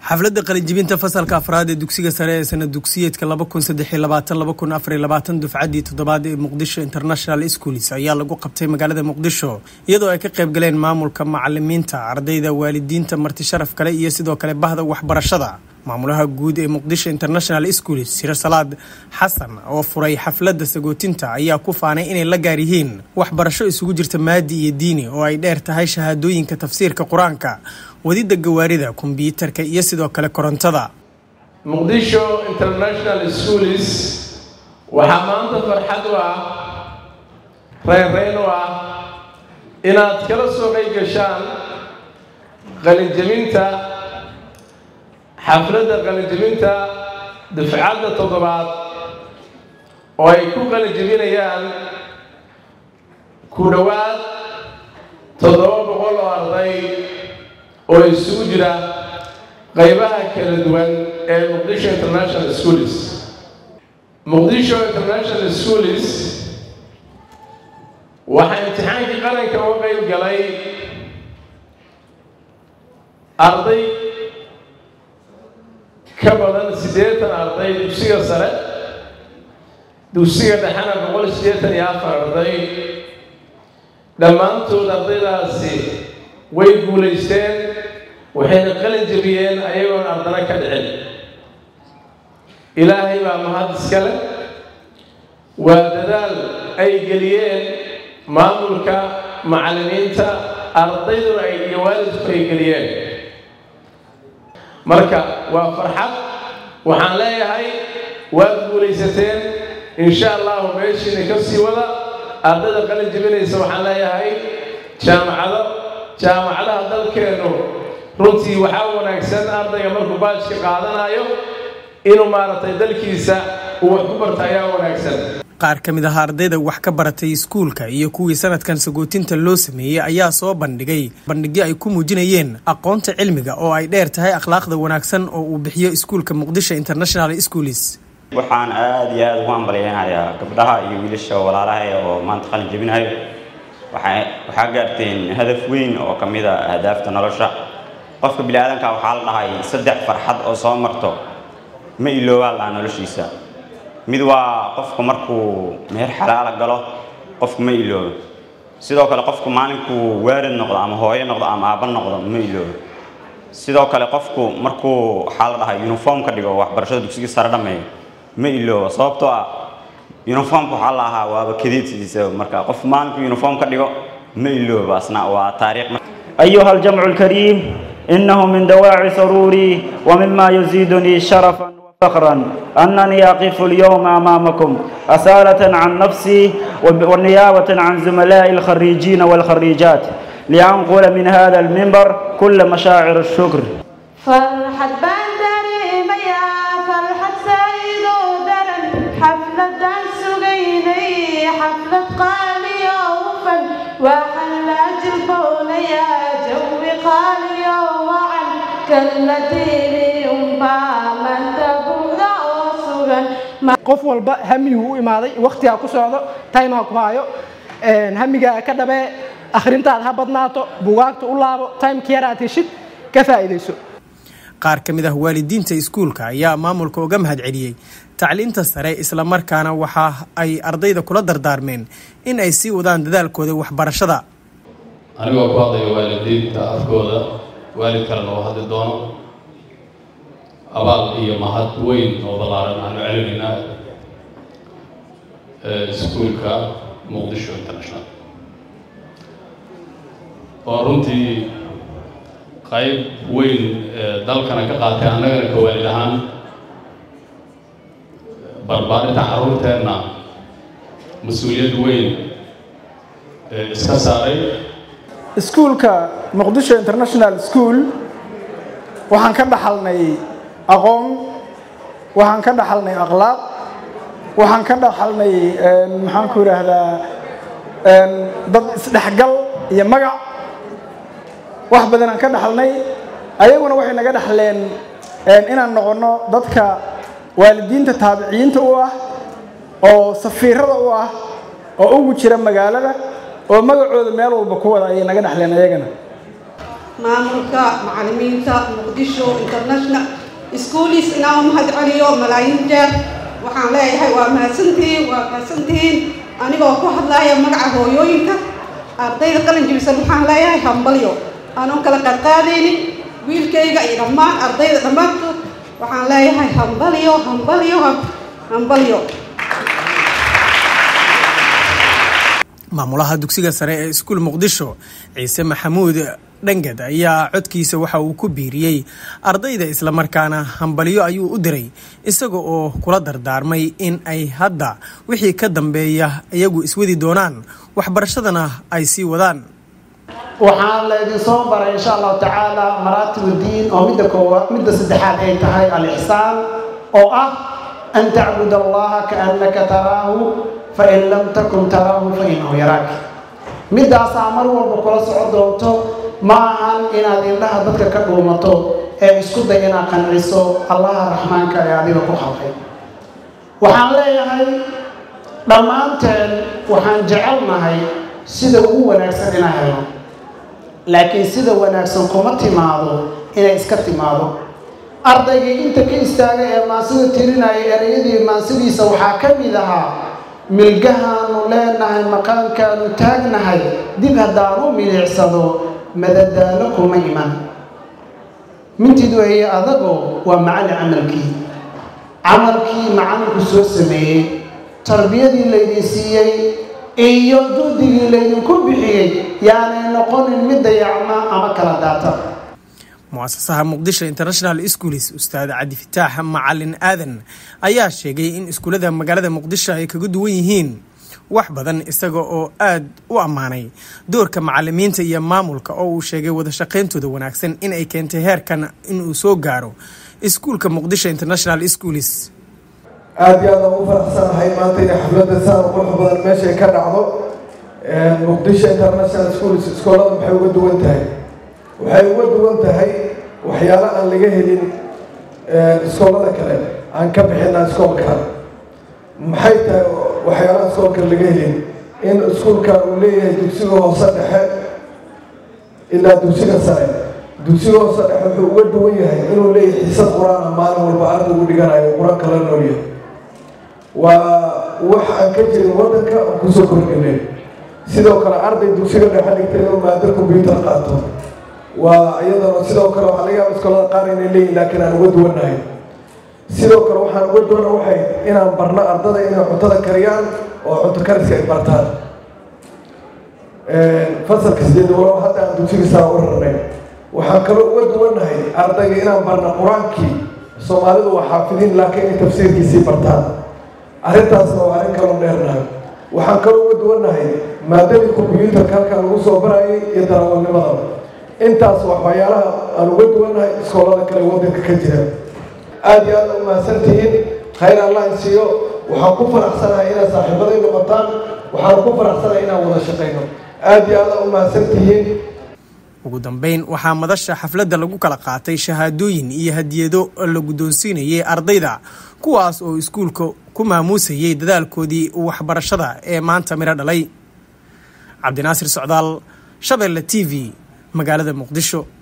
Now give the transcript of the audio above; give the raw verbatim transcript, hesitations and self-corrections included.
xafladda qalinjibinta fasalka afraad ee dugsiga sare ee sanad dugsiyeedka laba kun saddex iyo labaatan laba kun afar iyo labaatan dufcaddii toddobaad ee Muqdisho International Schools ayaa lagu qabtay magaalada Muqdisho iyadoo ay ka qayb galeen maamulka macallimiinta ardayda waalidiinta marti sharaf kale iyo sidoo kale bahda waxbarashada maamulaha guud ee Muqdisho International Schools Sir Salaad Xasan oo furay xafladda sagootinta ayaa ku faanay inay la gaar yihiin waxbarasho isugu jirta maadi iyo diini oo ay dheer tahay shahaadooyinka tafsiirka Quraanka wadida gawaarida kombiyuutarka iyo sidoo kale korontada. Muqdisho International Schools waxa maanta farxad u ah reereen u ah inaad kala soo qayb gashaan qalinjibinta xafladda qalinjibinta dufcadda toddobaad oo ay ku qalinjibinayaan ku dhawaad toddoba boqol oo arday oo isugu jira qaybaha kala duwan ee Muqdisho International Schools. Muqdisho International Schools waxa imtixaankii qaranka uga qayb galay arday ka badan siddeetan arday dugsiga sare dugsiga dhexena boqol siddeetan iyo afar arday dhammaantood ardaydaasi way guulaysteen waxayna qalin jabiyeen ayagoon ardana ka dhicin. Ilaahay baa mahad iska leh waa dadaal ay geliyeen maamulka macallimiinta ardayduna ay iyo waalidku ay geliyeen. marka waa farxad waxaan leeyahay waad guulaysateen insha Allah meeshii ka sii wada ardayda qalin jabinaysa waxaan leeyahay jaamacada jaamacadaha dalkeenu runtii waxa wanaagsan ardayga markuu baajka qaadanayo inuu maartay dalkiisa uu wax ku bartay wanaagsan. qaar kamid ah ardayda wax ka baratay iskuulka iyo kuwii sanadkan sagootinta loo sameeyay ayaa soo bandhigay bandhigyo ay ku muujinayeen aqoonta cilmiga oo ay dheer tahay akhlaaqda wanaagsan oo uu bixiyo iskuulka Muqdisho International Schools. waxaan aad iyo aad u hambalyeeyaa gabdhaha iyo wiilasha walaalaha oo maanta qalin jabinayo waxay waxa gaarteen hadaf weyn oo kamid ah ahdaafta nolosha qofka bilaadanka waxa la dhahay saddex farxad oo soo marto ma ilooba la noloshiisa mid waa qofku markuu meher xalaal galo qofku ma iloobo sidoo kale qofku maalinku waarid noqdo ama hooyo noqdo ama aaba noqdo ma iloobo sidoo kale qofku markuu xal dhahay uniform ka dhigo waxbarashada dugsiga sare dhameeyo ma iloobo sababtoo ah uniform waxa la ahaa waaba kadiidsiisa marka qof maalinku uniform ka dhigo ma iloobo asna waa taariikh. أيها الجمع الكريم إنه من دواعي سروري ومما يزيدني شرفا فخرا أنني أقف اليوم أمامكم أسالة عن نفسي ونيابة عن زملائي الخريجين والخريجات لأنقل من هذا المنبر كل مشاعر الشكر. فرحة بندري ميا فرحة سعيد ودرن حفلة سجيني حفلة قالية وفن وحل جلبون يا جوي قالية وعن كالتي qof walba hamigu u imaaday waqtiga ku socdo time ku haayo een hamiga ka dhabe akhrintaad ha badnaato buugaagta u laabo time kiyarat shid ka faa'iideyso. qaar kamid ah waalidiinta iskuulka ayaa maamulka uga mahad celiyay tacliinta sare isla markaana waxa ay ardayda kula dardaarmeen in ay sii wadaan dadaalkooda waxbarashada. anigoo ku hadlayo waalidiinta afkooda waalidkana loo hadli doono abaal iyo mahad weyn oo balaaran aan celinayna iskuulka Muqdisho International oo runtii qayb weyn dalkana ka qaatay annagana ka waalid ahaan barbaarinta carruurteena mas'uuliyad weyn iska saaray. iskuulka Muqdisho International School waxaan ka dhaxalnay aqoon waxaan ka dhaxalnay akhlaaq waxaan ka dhaxalnay maxaan ku raahdaa dad isdhexgal iyo magac wax badan aan ka dhaxalnay ayaguna waxay naga dhaxleen inaan noqono dadka waalidiinta taabiciinta u ah oo safiirada u ah oo ugu jira magaalada oo magacooda meel walba ku wada ay naga dhaxleen ayagana maamulka macallimiinta Muqdisho International Schools inaan mahad celiyo malaayiin jeer waxaan leeyahay waa mahadsantihiin waa mahadsantihiin anigoo ku hadlaaya magaca hooyooyinka ardayda qalin jabisay waxaan leeyahay hambalyo aanoo kala qaadqaadaynin wiilkayga iyo dhammaan ardayda dhammaantood waxaan leeyahay hambalyo hambalyo hambalyo maamulaha dugsiga sare ee iskuul Muqdisho Ciise Maxamuud Dhangad ayaa codkiisa waxa uu ku biiriyay ardayda isla markaana hambalyo ayuu u diray isaga oo kula dardaarmay in ay hadda wixii ka dambeeya iyagu iswadi doonaan waxbarashadana ay sii wadaan waxaan la idin soo baray insha Allah taala maraatib diin oo midda koowaad midda saddexaad ay tahay al-ihsaan oo ah an ta'budu Allah ka'annaka taraahu fa in lam takun taraahu fa innahu yaraak midaas amar walba kula socod doonto ma ahan inaad indhaha dadka ka dhuumato ee isku day inaad qanciso Allah raxmaanka ee adiga ku xalqay waxaan leeyahay dhammaanteen waxaan jecelnahay sida ugu wanaagsan inaan helno laakiin sida wanaagsan kuma timaado inay iska timaado ardayga inta ka istaagay ee maasida tirinaya erayadii maasidiisa waxaa ka mid ahaa milgahaanu leenahay maqaankaanu taagnahay dib haddaanu milicsado madadaalo kuma iman mintidu ay adagoo waa macalin camalkii camalkii macalinku soo sameeyey tarbiyadii laydin siiyey iyo juhdigii laydinku bixiyey yaanay noqonin mid dayacma ama kala daata muasasaha Muqdisho International Schools Ustaad Cabdi Fataax Macallin Aadan ayaa sheegay in iskuulada magaalada Muqdisho ay kaga duwan yihiin wax badan isaga oo aad u amaanay doorka macallimiinta iyo maamulka oo uu sheegay wada shaqeyntooda wanaagsan in ay keentay heerkan in uu soo gaaro iskuulka Muqdisho International Schools aad iyo aad ugu faraxsanahay maanta in xafladda saan qurux badan meesha ka dhacdo Muqdisho International Schools iskoolada maxay uga duwan tahay waxay uga duwan tahay waxyaalo aan laga helin iskoolada kale aan ka bixinaa iskoolka maxay tahay waxyaalaha iskoolka laga helin in iskuulka uu leeyahay dugsiga hoose dhexe ilaa dugsiga sare dugsiga hoose dhexe wuxuu uga duwan yahay inuu leeyahay xiisad quraan maalin walba ardaygu dhiganayo quraan kala noolyahay waa wax aan ka jirin waddanka oo kusoo kordhinay sidoo kale arday dugsiga dhexe dhigtay inuu maado computer qaato waa iyadana sidoo kale waxaa laga yaabaa iskoolada qaar inay leeyihin laakiin aan uga duwannahay sidoo kale waxaan uga duwana waxay inaan barno ardada inay cuntada kariyaan oo cunto kariska ay bartaan fasalka sideed walow hadda aan dugsiga saa u rarnay waxaan kaloo uga duwannahay ardayga inaan barno qur-aankii soomaalidu waa xaafidiin laakiin inay tafsiirkiisii bartaan arrintaasna waa arrin kaloo dheernahay waxaan kaloo uga duwannahay maadadii combyuutarka halkaan lagu soo barayay iyo darawalnimada intaas waxyaalaha aan uga duwannahay iskoolada kale waddanka ka jira aad iyo aad u mahadsantihiin khayr allah insiiyo waxaan ku faraxsanahay inaad saaxiibaday noqotaan waxaan ku faraxsanahay inaan wada shaqayno aad iyo aad u mahadsantihiin ugu dambeyn waxaa madasha xafladda lagu kala qaatay shahaadooyin iyo hadiyado la guddoonsiinayay ardayda kuwaas oo iskuulka ku maamuusayay dadaalkoodii waxbarashada ee maanta miro dhalay cabdinaasir socdaal Shabeelle T V magaalada Muqdisho.